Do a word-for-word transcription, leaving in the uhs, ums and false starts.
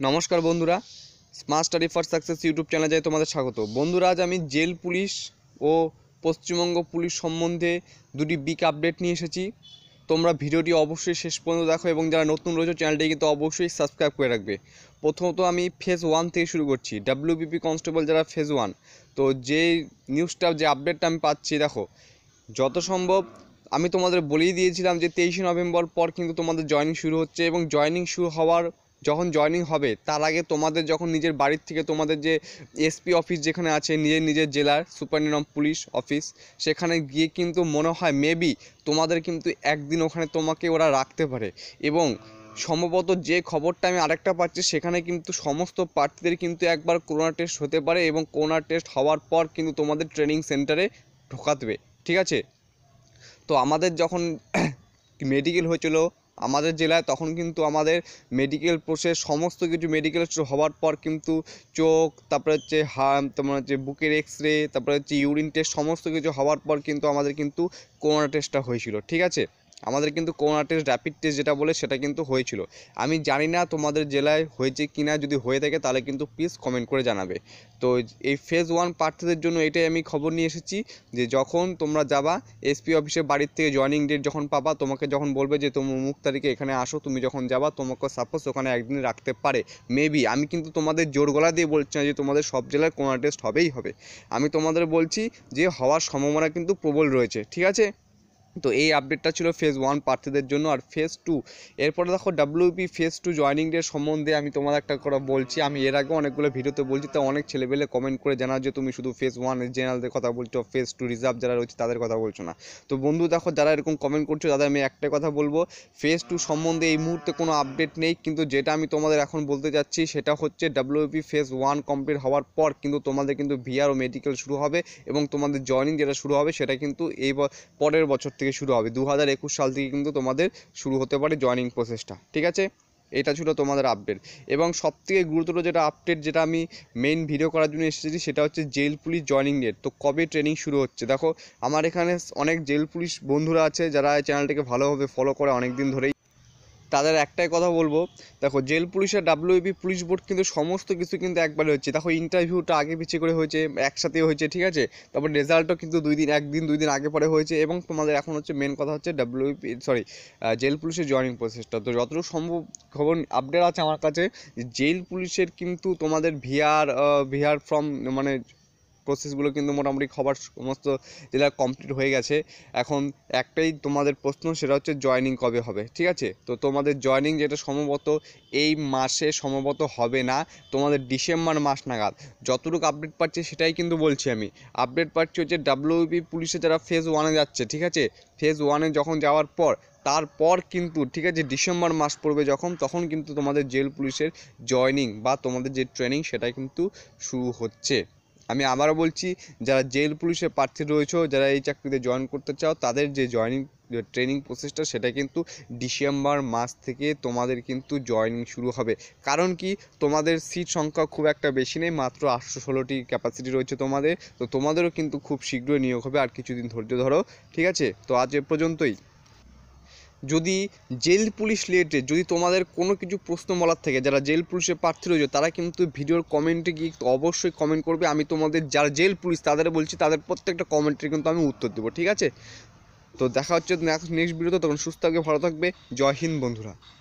নমস্কার বন্ধুরা, smart study for success YouTube চ্যানেলে তোমাদের স্বাগত। বন্ধুরা, আজ আমি জেল পুলিশ ও পশ্চিমবঙ্গ পুলিশ সম্বন্ধে দুটি বিগ আপডেট নিয়ে এসেছি। তোমরা ভিডিওটি অবশ্যই শেষ পর্যন্ত দেখো এবং যারা নতুন রয়েছে চ্যানেলটি কিন্তু অবশ্যই সাবস্ক্রাইব করে রাখবে। প্রথমত আমি ফেজ ওয়ান থেকে শুরু করছি, ডাব্লিউবিপি কনস্টেবল যারা ফেজ ওয়ান। তো যে নিউজটা যে আপডেটটা আমি পাচ্ছি, দেখো যত সম্ভব আমি তোমাদের বলেই দিয়েছিলাম যে তেইশে নভেম্বর পর কিন্তু তোমাদের জয়েনিং শুরু হচ্ছে এবং জয়েনিং শুরু হওয়ার যখন জয়েনিং হবে তার আগে তোমাদের যখন নিজের বাড়ির থেকে তোমাদের যে এসপি অফিস যেখানে আছে নিজের নিজের জেলার সুপারিনটেনডেন্ট অফ পুলিশ অফিস, সেখানে গিয়ে কিন্তু মনে হয় মেবি তোমাদের কিন্তু একদিন ওখানে তোমাকে ওরা রাখতে পারে। এবং সম্ভবত যে খবরটা আমি আরেকটা পাচ্ছি, সেখানে কিন্তু সমস্ত প্রার্থীদের কিন্তু একবার করোনা টেস্ট হতে পারে এবং করোনা টেস্ট হওয়ার পর কিন্তু তোমাদের ট্রেনিং সেন্টারে ঢোকা দেবে। ঠিক আছে, তো আমাদের যখন মেডিকেল হয়েছিল আমাদের জেলায়, তখন কিন্তু আমাদের মেডিকেল প্রসেস সমস্ত কিছু মেডিকেল হওয়ার পর কিন্তু চোখ, তারপরে হচ্ছে হাম তোমার হচ্ছে বুকের এক্স রে, তারপরে হচ্ছে ইউরিন টেস্ট সমস্ত কিছু হওয়ার পর কিন্তু আমাদের কিন্তু করোনা টেস্টটা হয়েছিল। ঠিক আছে, আমাদের কিন্তু করোনা টেস্ট র্যাপিড টেস্ট যেটা বলে সেটা কিন্তু হয়েছিল। আমি জানি না তোমাদের জেলায় হয়েছে কি না, যদি হয়ে থাকে তাহলে কিন্তু প্লিজ কমেন্ট করে জানাবে। তো এই ফেজ ওয়ান প্রার্থীদের জন্য এটাই আমি খবর নিয়ে এসেছি যে যখন তোমরা যাবা এসপি অফিসে বাড়ির থেকে জয়েনিং ডেট যখন পাবা, তোমাকে যখন বলবে যে তুমি অমুক তারিখে এখানে আসো, তুমি যখন যাবা তোমাকে সাপোজ ওখানে একদিন রাখতে পারে মেবি। আমি কিন্তু তোমাদের জোর গলা দিয়ে বলছি না যে তোমাদের সব জেলায় করোনা টেস্ট হবেই হবে, আমি তোমাদের বলছি যে হওয়ার সম্ভাবনা কিন্তু প্রবল রয়েছে। ঠিক আছে, তো এই আপডেটটা ছিল ফেজ ওয়ান প্রার্থীদের জন্য। আর ফেজ টু, এরপরে দেখো WP phase two joining day সম্বন্ধে আমি তোমার একটা করে বলছি। আমি এর আগে অনেকগুলো ভিডিওতে বলছি, তো অনেক ছেলেবেলে কমেন্ট করে জানা যে তুমি শুধু ফেজ ওয়ানের জেনারেলদের কথা বলছো, ফেজ টু রিজার্ভ যারা রয়েছে তাদের কথা বলছো না। তো বন্ধু দেখো, যারা এরকম কমেন্ট করছো তাদের আমি একটাই কথা বলবো, ফেজ টু সম্বন্ধে এই মুহূর্তে কোনো আপডেট নেই, কিন্তু যেটা আমি তোমাদের এখন বলতে যাচ্ছি সেটা হচ্ছে ডাব্লিউপি ফেজ ওয়ান কমপ্লিট হওয়ার পর কিন্তু তোমাদের কিন্তু ভিআর ও মেডিকেল শুরু হবে এবং তোমাদের জয়েনিং যেটা শুরু হবে সেটা কিন্তু এই পরের বছর থেকে শুরু হবে, দু হাজার একুশ সাল থেকে কিন্তু তোমাদের শুরু হতে পারে জয়েনিং প্রসেসটা। ঠিক আছে, এটা ছিল তোমাদের আপডেট। এবং সবথেকে গুরুত্বপূর্ণ যেটা আপডেট, যেটা আমি মেইন ভিডিও করার জন্য এসেছি, সেটা হচ্ছে জেল পুলিশ জয়েনিং ডেট। তো কবে ট্রেনিং শুরু হচ্ছে, দেখো আমার এখানে অনেক জেল পুলিশ বন্ধুরা আছে যারা এই চ্যানেলটিকে ভালোভাবে ফলো করে অনেক দিন ধরেই। তাদের একটাই কথা বলবো, দেখো জেল পুলিশের ডাব্লিউবি পুলিশ বোর্ড কিন্তু সমস্ত কিছু কিন্তু একবারে হচ্ছে। দেখো ইন্টারভিউটা আগে পিছিয়ে করে হয়েছে, একসাথে হয়েছে। ঠিক আছে, তারপর রেজাল্টও কিন্তু দুই দিন একদিন দুই দিন আগে পরে হয়েছে। এবং তোমাদের এখন হচ্ছে মেন কথা হচ্ছে ডাব্লিউবি সরি জেল পুলিশের জয়েনিং প্রসেসটা। তো যতটুকু সম্ভব খবর আপডেট আছে আমার কাছে, জেল পুলিশের কিন্তু তোমাদের ভিআর ভিআর ফর্ম মানে প্রসেসগুলো কিন্তু মোটামুটি খবর সমস্ত জেলা কমপ্লিট হয়ে গেছে। এখন একটাই তোমাদের প্রশ্ন, সেটা হচ্ছে জয়েনিং কবে হবে। ঠিক আছে, তো তোমাদের জয়েনিং যেটা সম্ভবত এই মাসে সম্ভবত হবে না, তোমাদের ডিসেম্বর মাস নাগাদ। যতটুকু আপডেট পাচ্ছি সেটাই কিন্তু বলছি আমি। আপডেট পাচ্ছি হচ্ছে ডাব্লিউবি পুলিশে যারা ফেজ ওয়ানে যাচ্ছে, ঠিক আছে, ফেজ ওয়ানে যখন যাওয়ার পর তারপর কিন্তু ঠিক আছে ডিসেম্বর মাস পড়বে যখন, তখন কিন্তু তোমাদের জেল পুলিশের জয়েনিং বা তোমাদের যে ট্রেনিং সেটা কিন্তু শুরু হচ্ছে। আমি আবারও বলছি, যারা জেল পুলিশের প্রার্থী রয়েছে, যারা এই চাকরিতে জয়েন করতে চাও, তাদের যে জয়েনিং ট্রেনিং প্রসেসটা সেটা কিন্তু ডিসেম্বর মাস থেকে তোমাদের কিন্তু জয়েনিং শুরু হবে। কারণ কি, তোমাদের সিট সংখ্যা খুব একটা বেশি নেই, মাত্র আটশো ষোলোটি ক্যাপাসিটি রয়েছে তোমাদের। তো তোমাদেরও কিন্তু খুব শীঘ্রই নিয়োগ হবে, আর কিছুদিন ধৈর্য ধরো। ঠিক আছে, তো আজ এ পর্যন্তই। যদি জেল পুলিশ রিলেটেড যদি তোমাদের কোনো কিছু প্রশ্ন বলার থাকে, যারা জেল পুলিশের প্রার্থী রয়েছে তারা কিন্তু ভিডিওর কমেন্টে গিয়ে অবশ্যই কমেন্ট করবে। আমি তোমাদের যারা জেল পুলিশ তাদের বলছি, তাদের প্রত্যেকটা কমেন্টের কিন্তু আমি উত্তর দেবো। ঠিক আছে, তো দেখা হচ্ছে নেক্সট ভিডিওতে, তখন সুস্থ থাকবে, ভালো থাকবে। জয় হিন্দ বন্ধুরা।